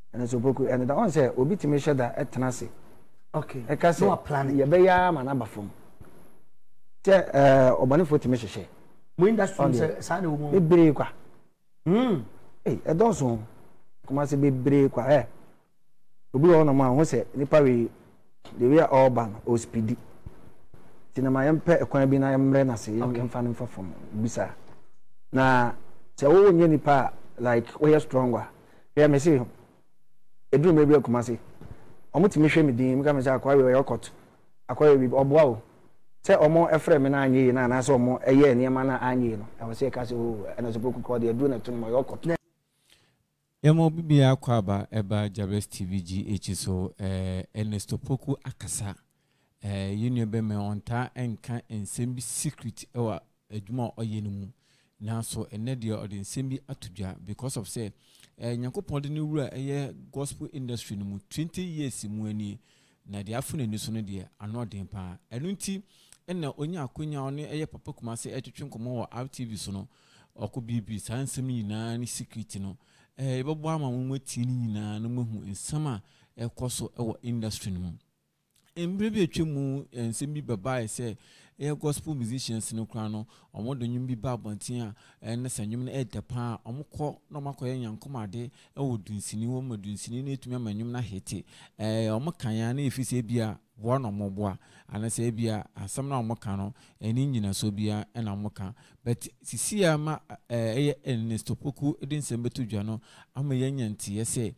ENERST OPOKU and the one say obi timi hye da etenase okay e ka say no plan ye be ya ma na ba fom te obanefo timi hye mo industry say sa na wo mo bebre kwa e don so kuma se bebre kwa obi won ma ho say nipa we the way all ban o speedy tinama yempe ekwan bi na yemre na se yemfa no fafom bisa na se wo nye nipa like we stronger we me say eduru me bi akuma se omutimi hwe me din mka me say akwa we yokot akwa we oboa o se omo efre me na anye na na se omo eye niema na anye no e wo se ka se o ENERST OPOKU ko de eduru na tunu ma yokot Yamo bibi akwaba eba Jabez TVGH so ENERST OPOKU akasa yinyo be me onta enka ensem bi secret ewa adwuma oyenu mu na so enede ensem bi atudwa because of say nyankopon de ne wura gospel industry no mu 20 years mu ani na de afuna ni so no de anoden pa enunti na onya akonya one papa kuma se etwetwenkomo wo RTV so no okọ bibi sansem nyina ni secret no ebebo ama mo mati ni nyina no mahu ensama ekoso ewo industry no mu embrebe etwemu ensem bi baba say gospel musicians no kra no omodo nyum bi ba bontin a na sanyum na edepa omukọ na makoye yankomade ewo dunsini wo madunsini na etumi amanyum na hete omukan ya na efise bia wo no moboa anase bia asam na omukan no eni nyina so bia na omukan but sisi ama ENERST OPOKU edensem betudwa no ama yanyanti yese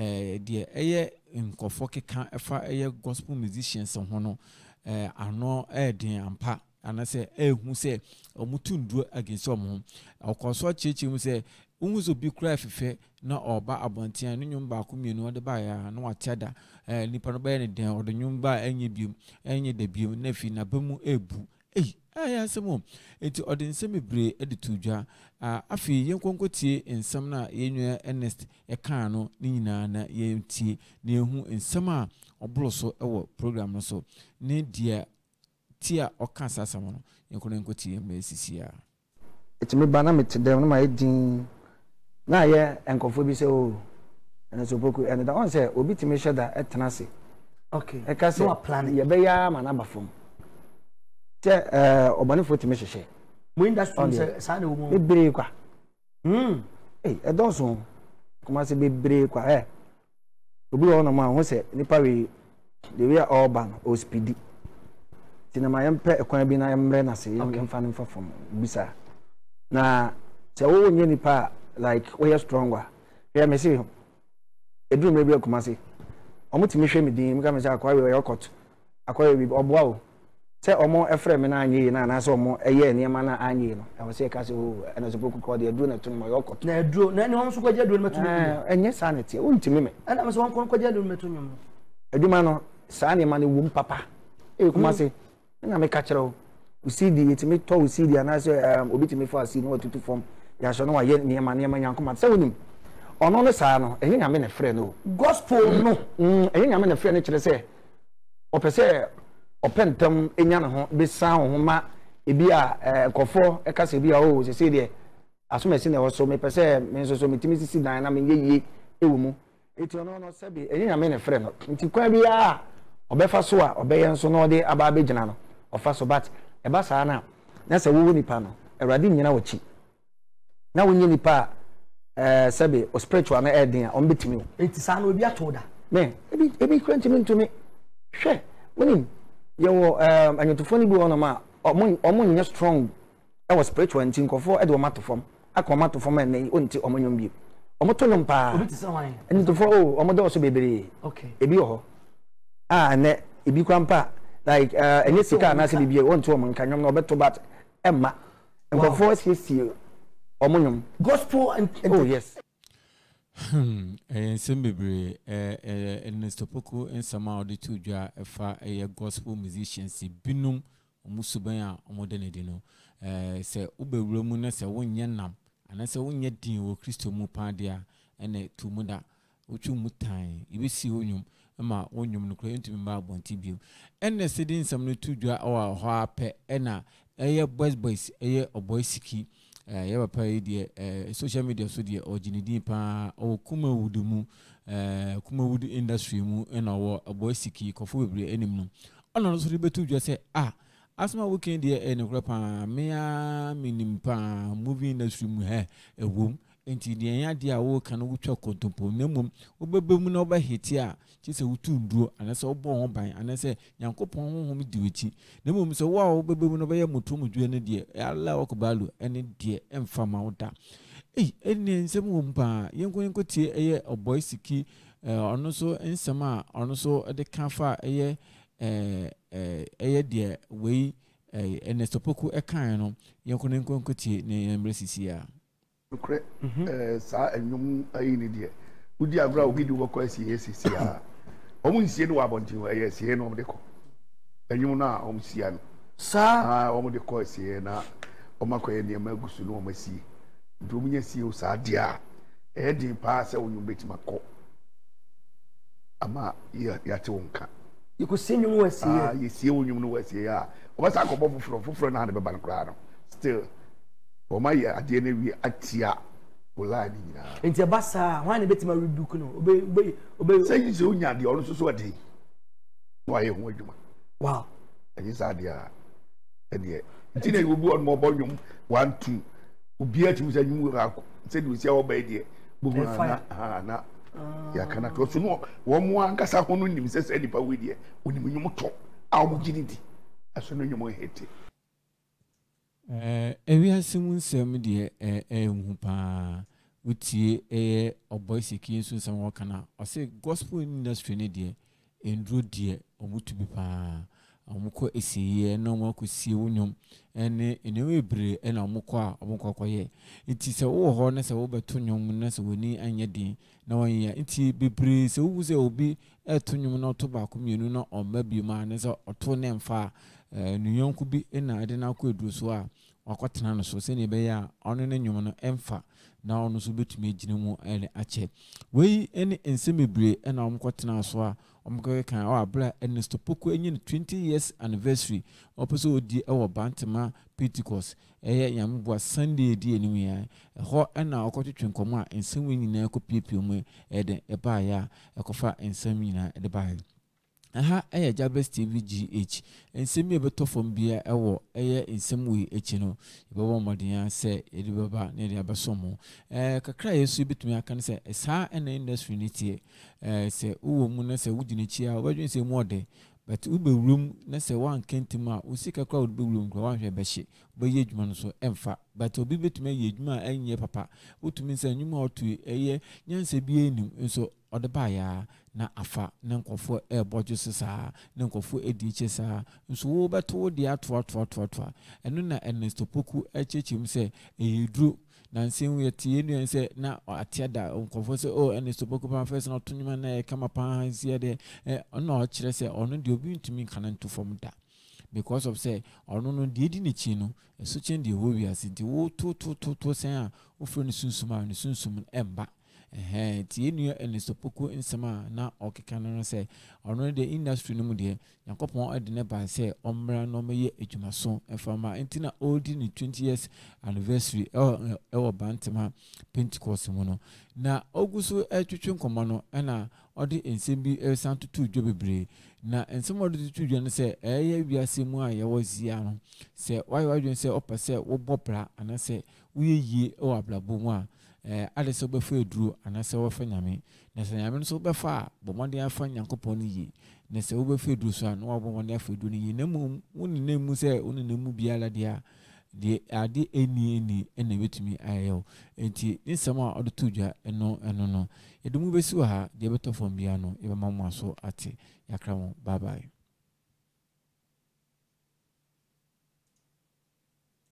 de nkofo keka efa gospel musicians ho no ano den ampa anase ehu se omutundu against omo okoso cheche mu se unzo bi kra fefe na oba abontia no nyum ba ko mienu ode ba ya na watiada nipa no ba ne den ode nyum ba enye da biom na fi na bamu ebu aya semo enti ode nsem bebre editudwa afi yenkonkotie nsem na yenwa ENERST kan no ni nyina na yentie na ehu nsem a obro so ewo program no so ne dia tia okasa samo no yenkonkotie mesisia etimi bana metedem no ma edin na ye enkofo bi se o ENERST OPOKU and the one say obi timi hye da etenase okay e ka say no plan ye be ya ma na ba fom te obanefo timi hye mo industry say sa na wo mo bebre kwa e don so kuma se bebre kwa obi won ma ho say nipa we the way all ban o speedy tinama yempe ekwan bi na yemre na se yemfa no fafom bisa na se wo nye nipa like we stronger we me say eduru me bi akuma se omutimi hwe me din mka me say akwa we yokot akwa we oboa o se omo efre me na anye na na se omo eye niema na anye no e wo se ka se o ENERST OPOKU ko de eduru na tunu ma yokot na eduru na ni won so kwaje eduru metunu enye sanity untimi me ana me so won kwaje eduru metunu no eduma no sa niema ne wum papa kuma se na me ka kire o usidi etimi to usidi ana se obi timi fa asi no watutu form ya so no wa ye niema nyankoma se wonim ono no sa no enye nyame na frɛ no gospel no enye nyame na frɛ no kire se opese opentam enya ne ho be san ho ma ebi a kofo e ka se bi a o se de asomasi na wo so me pese me so metimi sisi dan na me yeye ewo mu eti ono no se bi enye nyame na frɛ no nti kwa bi a obefa so a obeye nso no de aba abegina no ofa so but eba saa na se wo nipa no awrade nyina wachi na wonye nipa sebe o spiritual na edin a ombetimi enti saa na obi atoda me ebi krantimi ntumi hwe wonim yewo anyotofo ni bi wono ma omo nya strong e was spiritual nti nkofo e de o matofom aka o matofom en onti omo nyom bi omo to nyom pa obi tisa wan anyotofo omo de o so bebere okay ebi ho ne ebi kwampa like enye sika na se bibie wonto omo nka nyom na obeto bat emma nkofo siesie omo nyom gospel and oh yes Cemetry ENERST OPOKU ensama oditudwa efa gospel musicians binum omusuban a omodenedi no se ubewura mu na se wonye nam ana se wonye din wo Kristo mu padia ene tumuda ochu mutan ibesi onyum ama onyum no kra ntumi ba bonti bio ENERST din nsam no tudwa ho ape ena boys OBOY SIKI ya papa yi de social media so de original pa o kuma wudu mu kuma wudu industry mu na wo OBOY SIKI kofo bebre anim no ona no so de betu dwa say asma weekend de ne kura pa me a minim pa movie industry mu ewom enti de yan de a wo kan wo twa kontompo na mum wo bebem na oba hiti a chi se wutu nduro anase obo ho ban anase yankopon honhom di wechi na mum se wo bebem no be mutu mudwe ne de Allah wakubalu ene de emfa ma woda ene nsem wo mpa yenko tie eye OBOY SIKI ono so nsem a ono so de kanfa eye de we ENERST OPOKU kan no yenko tie ne emresisi a ukre sa enwum ayi ni de udi agura obi di woko asisi a omu nsie no abonti sie no de ko enwum na omu sia no sa omu de ko sie na omakoye ne magusu no omu sie ndomu nya sie o sa dia di pa se onwum betima ko ama ya te wonka ikusi enwum wasie ye sie onwum no wasie a obasa akobọ foforo na de beba no kra no still Oma ya ade na wi atia olani nyina enti abasa wan betima rebuke no obe say se onya de ono so ade wa ye ho adwuma wow ayi sa de a ede enti na obi on mo bonwum 1 2 obi ati se nwum ra ko se de osi a oba ide bu na ya kana to so no wo mo ankasa ho no nim se nipa we de onim nwum to a wo gidi di aso no nwum hete ewiase mu nsɛm de ehu pa utie OBOY SIKI nso nsɛm wɔkana ɔse gospel industry ne de enduro de omutu bi pa omukɔ esiye na omukɔ sie wonyom ene enewebre na omukɔ a omukɔ kɔyɛ nti sɛ wo hɔ na sɛ wo beto nyom na sɛ woni anya din na wɔnyɛ nti bebre sɛ wo sɛ obi eto nyom na ɔto ba ko mienu na ɔma bi ma na sɛ ɔto ne mfa nuyonku bi na ade na akɔ eduro so a wakɔtena no so sɛ ne be ya ɔno ne nyom no emfa na ɔno so betumi agina mu ele akyɛ wei ene ensemebre na ɔmkɔtena so a ɔmkɔ kan abra ENERST OPOKU enye 20 years anniversary ɔpɛsɛ odi ɛwɔ Bantama Pentecost yamboa Sunday di enim ya ɛhɔ na ɔkɔtwetwe nkɔmɔ a ensem nyinaa kɔpiepie mu ɛde ɛbaa ya ɛkɔfa ensem nyinaa ɛde baa aha Jabez TV GH ensem yebeto fom bia ewo ensem we echi no yebɛbɔ mmɔden sɛ yɛde bɛba na yɛde abesomo kakra yesu betumi aka ne sɛ saa na industry ne tie sɛ wo mu na sɛ wudi ne chi a wobɛdwen sɛ mu ɔde but ubewrum na sɛ wan kentim a usika kra ubewrum kra wan hwɛ bɛhye bɛyɛ adwuma no so emfa but obi betumi yɛ adwuma anyɛ papa wotumi sɛ nwuma otu nyansa bi enim nso ɔde ba ya na afa na nkɔfo ɛbɔdwo sesa na nkɔfo edi kyesa nso wo bɛto de ato ɛno na ENERST OPOKU ɛkyɛkyɛm sɛ ɛyɛduro na nsɛm yɛ tie nu sɛ na atiada nkɔfo sɛ ENERST OPOKU pa first na ɔtonyuma na kama pa nsia de ɔno ɔkyerɛ sɛ ɔno de obi ntumi kana nto fam da because of say ɔno no de di ne chi no ɛso kyɛn de wo wiase nti wo to sɛn a wo fro ne sunsum a ne sunsum ɛmba tie nu ENERST OPOKU nsema na okeka no say ono de industry no mu de yankopon ade ne ba say omra no meye adwumaso efama entina old in 20 years anniversary ewo Bantama Pentecost mu no na oguso etwetwe nkomo no na ode ensem bi esantutu dwo bebre na ensem ode tutu dwo no say eye wiase mu a ye wazia no say why say opase wo bobra anase uyeye o ablabo mu a ade so befa eduro anase wo fa nyame na se nyame so befa bomode afa nyankopon no yi na se wo befa eduro so an wo bomode afa eduro no yi na mu woni na mu se woni na mu biala dia de ade eni na betumi ayo enti nsema ode tudwa eno no edum besi wa ha de beto fom bia no e be mamu aso ate yakra mo bye bye.